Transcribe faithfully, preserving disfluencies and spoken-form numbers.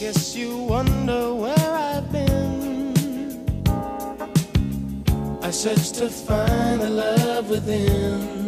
Guess you wonder where I've been. I searched to find the love within.